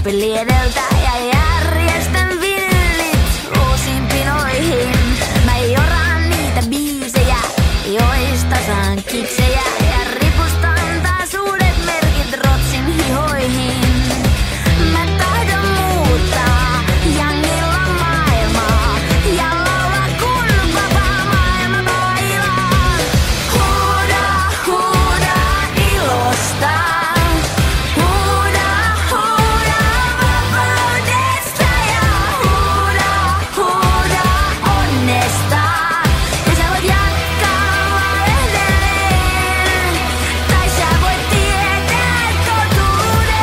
Opin edeltä ja järjestän villit uusiin pinoihin. Mä joran niitä biisejä, joista saan kiksejä. Ja ripustan taas uudet merkit rotsin hihoihin. Mä tahdon muuttaa jangilla maailmaa ja laulaa kun vapaa maailma bailaa. Huuda, huuda ilosta. Huuda, huuda vapaudesta ja huuda, huuda onnesta. Ja sä voit jatkaa vaan edelleen, tai sä voit tietää totuuden.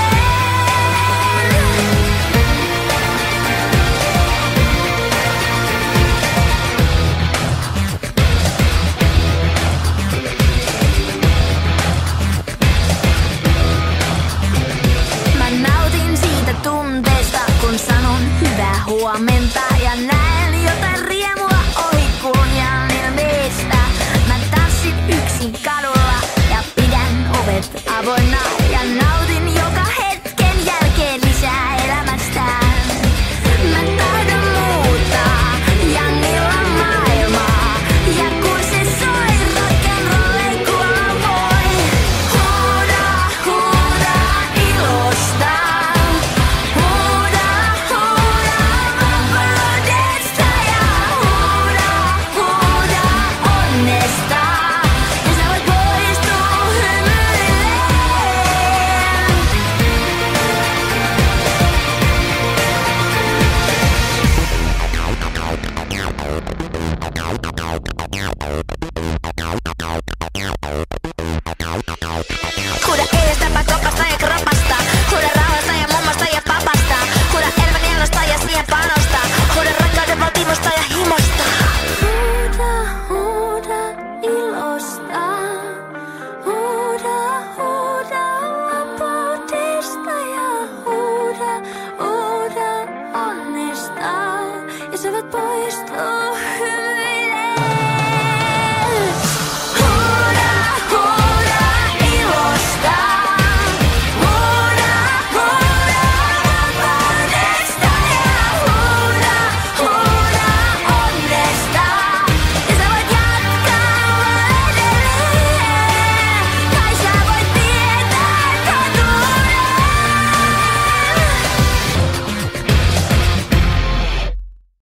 Mä nautin siitä tunteesta, kun sanon hyvää huomenta ja näen jotain riemua ohikuljan ilmeistä. Mä tanssin yksin kadulla ja pidän ovet avoinna.